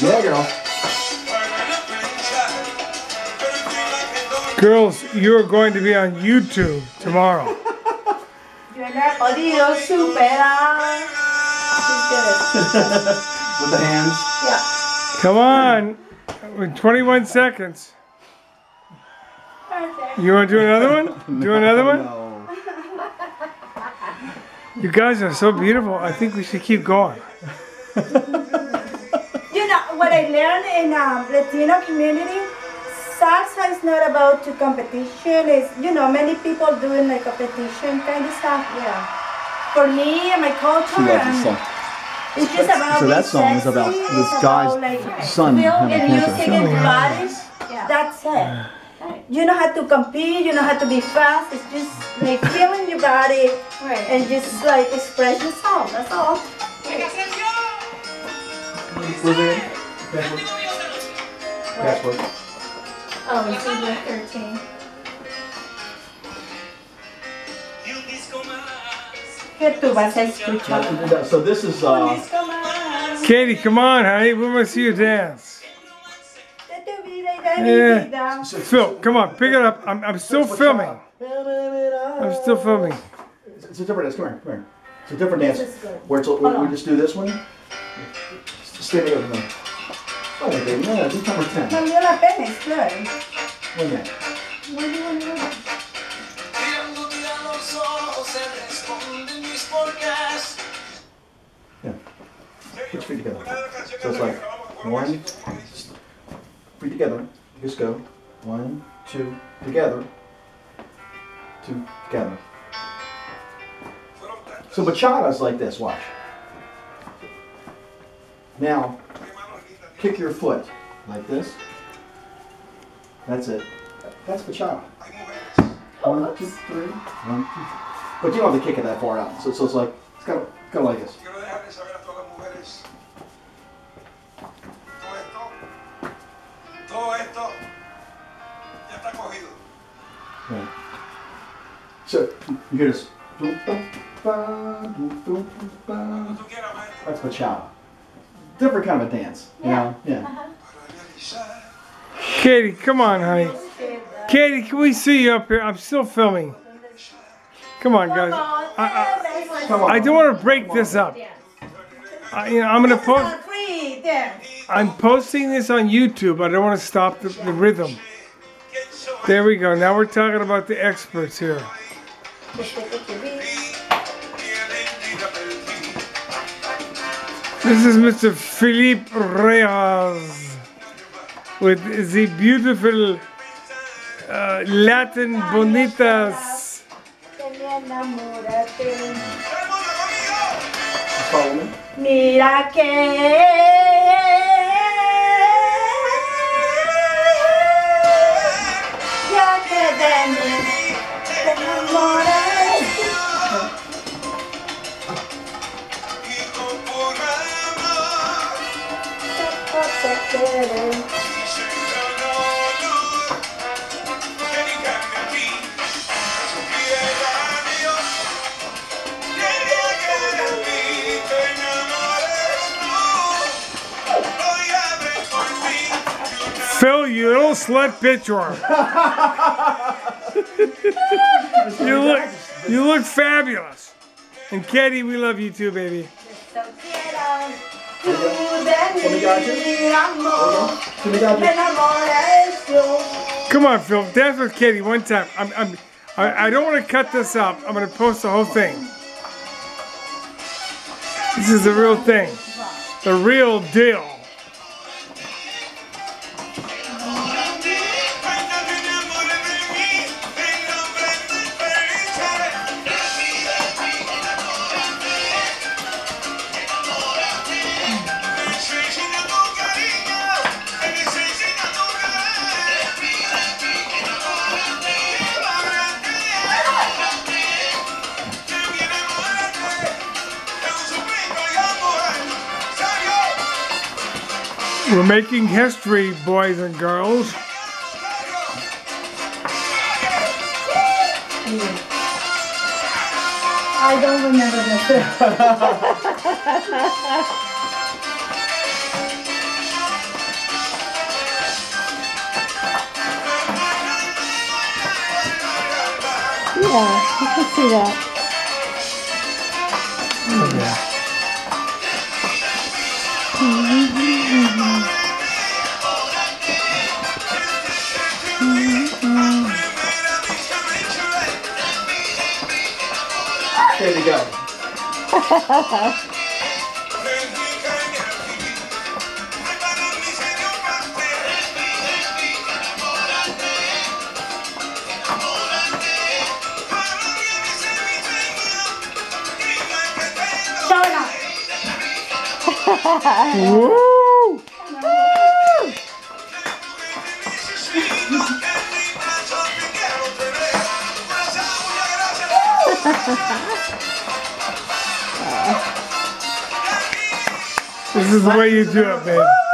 Yeah, girl. Girls, you are going to be on YouTube tomorrow. With the hands. Yeah. Come on. With 21 seconds. You want to do another one? Do another one? No. You guys are so beautiful. I think we should keep going. You know, what I learned in Latino community, salsa is not about to competition. It's, you know, many people doing like competition kind of stuff. Yeah. For me and my culture, She loves this song. it's just about So that being song is about sexy, this it's guy's about, like, son having and cancer. music and body. That's it. You don't have to compete, you don't have to be fast. It's just like feeling your body and just like express yourself. That's all. Where's it? Password. Password. Oh, it's number 13. Que tú vas a escuchar. So this is Katie, come on, honey. We want to see you dance. Yeah. Phil, come on, pick it up. I'm still filming. I'm still filming. It's a different dance. Come here. It's a different dance. Where we just do this one. Stay there with me. Oh, baby, no, do number 10. Valió la pena, it's good. One minute. What do you want to do? Yeah. Put your feet together. So it's like 1, feet together. Just go. 1, 2, together. 2, together. So bachata is like this. Watch. Now, kick your foot like this. That's it. That's bachata. 1, 2, 3. 1, 2. But you don't have to kick it that far out. So it's like it's kind of like this. Right. So you hear this. That's bachata. Different kind of a dance. You know? Yeah. Katie, come on, honey. Katie, can we see you up here? I'm still filming. Come on, guys. I don't want to break this up. I'm gonna post. I'm posting this on YouTube. I don't want to stop the rhythm. There we go. Now we're talking about the experts here. This is Mr. Felipe Reyes with the beautiful Latin bonitas. Follow me. Mira que ya que de mí te enamoras. Te quieren. Phil, you little slut bitch worm. you look fabulous. And Katie, we love you too, baby. Come on, Phil, dance with Katie one time. I don't want to cut this up. I'm going to post the whole thing. This is the real thing. The real deal. We're making history, boys and girls. I don't remember this. Yeah, you can see that. Okay. There you go. Woo! This is the way you do it, babe.